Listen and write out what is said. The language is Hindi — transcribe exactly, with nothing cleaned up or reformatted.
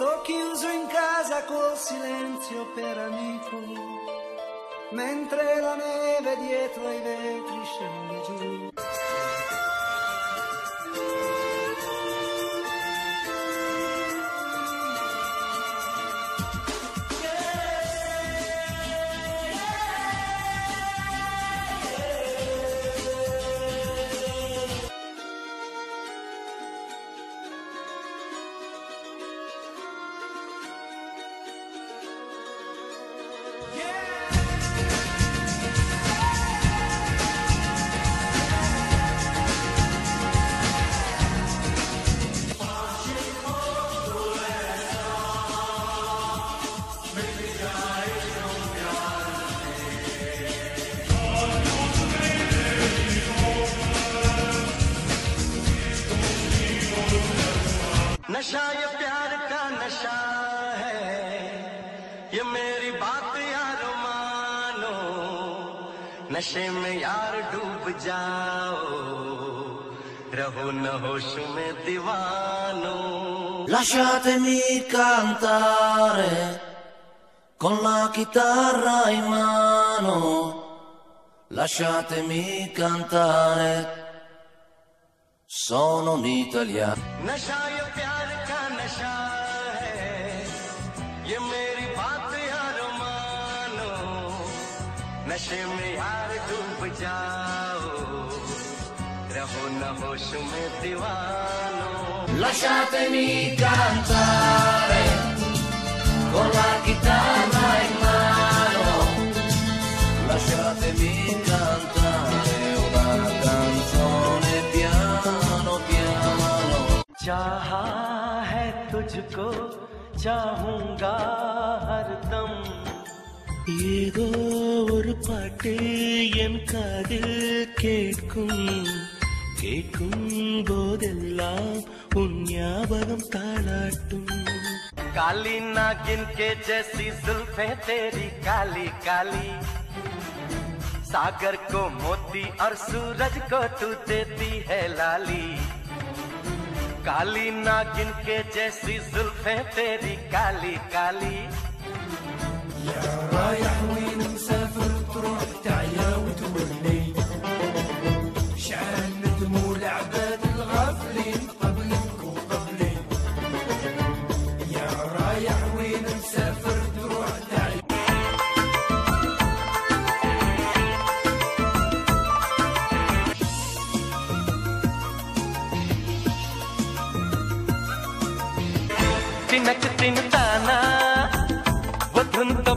Sto chiuso in casa col silenzio per amico, mentre la neve dietro ai vetri scende giù. नशा ये प्यार का नशा है, ये मेरी बात यार मानो, नशे में यार डूब जाओ, रहो न होश में दीवानो. Lasciatemi cantare con la chitarra in mano, lasciatemi cantare, sono un italiano. नशा ये प्यार का नशा है, ये मेरी बात यार मानो, नशे में यार डूब जाओ, रहो न होश में दीवानो. Lasciatemi cantare con la chitarra in mano, lasciatemi cantare una canzone piano piano. चाहा है तुझको, चाहूंगा हरदम, ஏதோ ஒரு பாட்டு என் காதில் கேட்கும், கேட்கும் போதெல்லாம் உன் ஞாபகம் தாளாட்டும். काली नागिन के जैसी जुल्फे तेरी काली काली, सागर को मोती और सूरज को तू देती है लाली. काली नागिन के जैसी जुल्फे तेरी काली काली. يا رايح وين مسافر تروح تعيا وتولي، شعل ندموا العباد الغافلين قبلك وقبلي. يا رايح وين مسافر تروح تعيا. तिनक तिन ताना वो धुन तो